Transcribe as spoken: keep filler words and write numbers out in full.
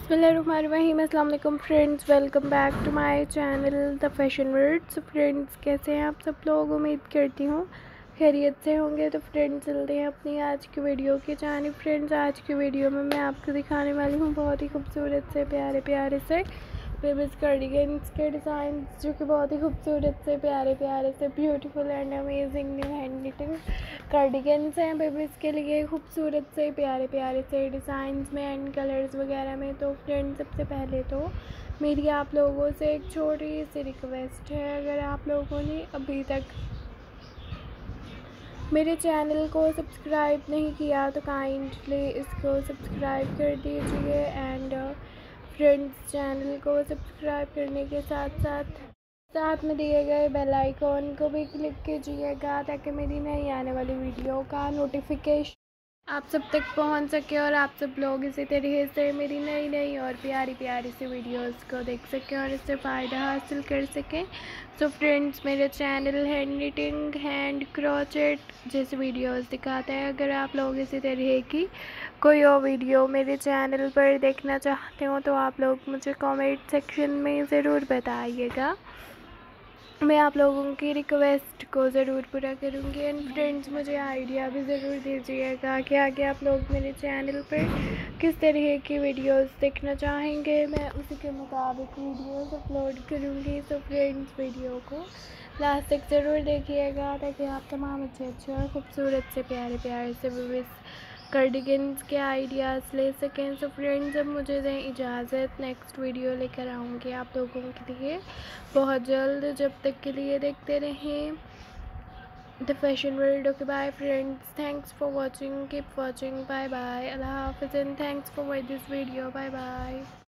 बिस्मिल्लाहिर्रहमानिर्रहीम। अस्सलाम वालेकुम friends, welcome back to my channel the fashion world. So friends, कैसे हैं आप सब लोग? उम्मीद करती हूँ खैरियत से होंगे। तो फ्रेंड्स, चलते हैं अपनी आज की वीडियो की जानिब। फ्रेंड्स, आज की वीडियो में मैं आपको दिखाने वाली हूँ बहुत ही खूबसूरत से प्यारे प्यारे से बेबीज़ कार्डिगन्स के डिज़ाइन, जो कि बहुत ही खूबसूरत से प्यारे प्यारे से beautiful and amazing new hand knitting cardigans हैं बेबीज़ के लिए, खूबसूरत से प्यारे प्यारे से डिज़ाइंस में एंड कलर्स वगैरह में। तो फ्रेंड्स, सबसे पहले तो मेरी आप लोगों से एक छोटी सी रिक्वेस्ट है, अगर आप लोगों ने अभी तक मेरे चैनल को सब्सक्राइब नहीं किया तो काइंडली इसको सब्सक्राइब कर दीजिए एंड फ्रेंड्स, चैनल को सब्सक्राइब करने के साथ साथ साथ में दिए गए बेल आइकॉन को भी क्लिक कीजिएगा, ताकि मेरी नई आने वाली वीडियो का नोटिफिकेशन आप सब तक पहुंच सके और आप सब लोग इसी तरीके से मेरी नई नई और प्यारी प्यारी सी वीडियोस को देख सकें और इससे फ़ायदा हासिल कर सकें। सो फ्रेंड्स, मेरे channel hand knitting, hand crochet जैसे वीडियोस दिखाते हैं। अगर आप लोग इसी तरह की कोई और वीडियो मेरे चैनल पर देखना चाहते हो तो आप लोग मुझे कमेंट सेक्शन में ज़रूर बताइएगा। मैं आप लोगों की रिक्वेस्ट को ज़रूर पूरा करूँगी। एंड फ्रेंड्स, मुझे आइडिया भी ज़रूर दीजिएगा कि आगे आप लोग मेरे चैनल पर किस तरह की वीडियोस देखना चाहेंगे, मैं उसी के मुताबिक वीडियोस अपलोड करूँगी। तो फ्रेंड्स, वीडियो को लास्ट तक ज़रूर देखिएगा, ताकि आप तमाम अच्छे अच्छे और ख़ूबसूरत से प्यारे प्यारे से बेबीज़ कार्डिगन्स के आइडियाज़ ले सकें। सो फ्रेंड्स, अब मुझे दें इजाज़त, नेक्स्ट वीडियो लेकर आऊँगी आप लोगों के लिए बहुत जल्द। जब तक के लिए देखते रहें the fashion world. Okay, bye friends, thanks for watching, keep watching, bye bye, अल्लाह हाफिज़ and thanks for this video, bye bye.